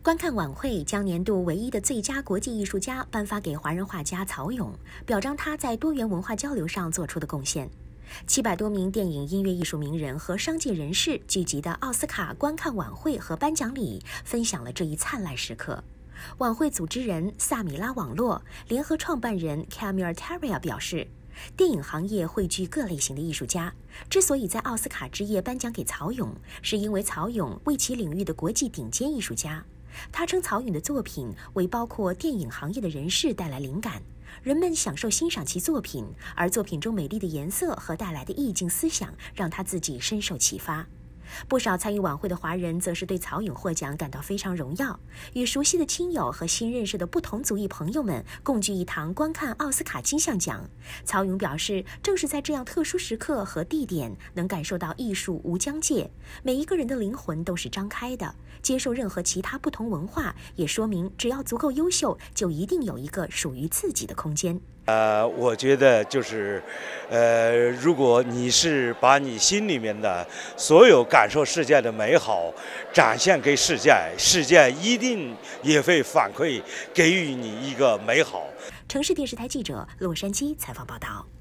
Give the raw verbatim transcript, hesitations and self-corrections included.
观看晚会将年度唯一的最佳国际艺术家颁发给华人画家曹勇，表彰他在多元文化交流上做出的贡献。七百多名电影音乐艺术名人和商界人士聚集的奥斯卡观看晚会和颁奖礼，分享了这一灿烂时刻。晚会组织人萨米拉网络联合创办人 Camille Terria 表示，电影行业汇聚各类型的艺术家，之所以在奥斯卡之夜颁奖给曹勇，是因为曹勇为其领域的国际顶尖艺术家。他称曹勇的作品为包括电影行业的人士带来灵感，人们享受欣赏其作品，而作品中美丽的颜色和带来的意境思想让他自己深受启发。不少参与晚会的华人则是对曹勇获奖感到非常荣耀，与熟悉的亲友和新认识的不同族裔朋友们共聚一堂观看奥斯卡金像奖。曹勇表示，正是在这样特殊时刻和地点，能感受到艺术无疆界，每一个人的灵魂都是张开的，接受任何其他不同文化，也说明只要足够优秀，就一定有一个属于自己的空间。 呃，我觉得就是，呃，如果你是把你心里面的所有感受世界的美好展现给世界，世界一定也会反馈给予你一个美好。 城市电视台记者洛杉矶采访报道。